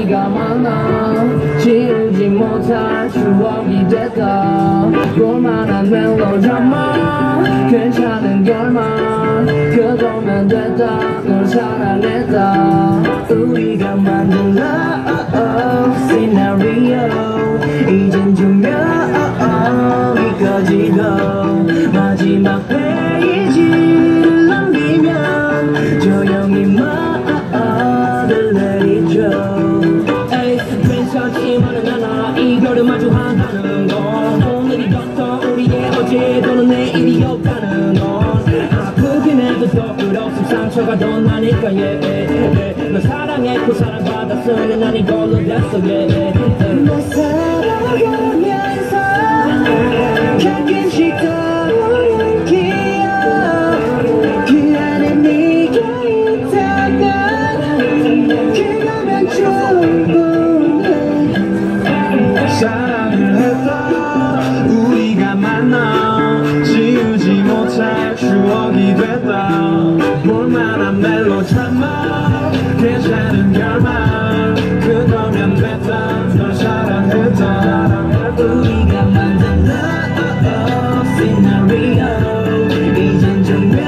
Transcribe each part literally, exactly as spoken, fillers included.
우리가 만나 지우지 못할 추억이 됐다. 볼만한 멜로드라마 괜찮은 결말 그거면 됐다. 널 사랑했다. 우리가 만든 love scenario 이젠 조명이 꺼지고 마지막 페이지를 넘기면 조용히 말을 내리죠. 에이 괜찮지만은 않아 이거를 마주한다는 건 오늘이 더 우리의 어제 또는 내일이었다는 건 아프긴 해도 더 끝없음 상처가 더 나니까 yeah, yeah, yeah. 널 사랑했고 사랑받았으니 난 이걸로 됐어 yeah, yeah, yeah. 널 사랑하면서 가끔씩 떠오르는 기억 그 안에 네가 있다면 그거면 충분해. 사랑을 했다 우리가 만나 지우지 못할 추억이 됐다. 볼만한 멜로드라마 괜찮은 결말 그거면 됐다. 널 사랑했다. 우리가 만든 love scenario 이젠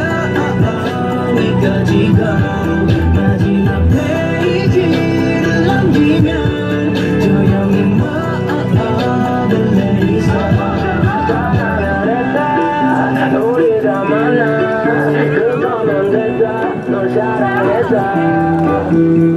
조명이 꺼지고 마지막 페이지를 넘기면 조용히 말을 내리소. 우리가 만나 그거면 됐다. 널 사랑했다.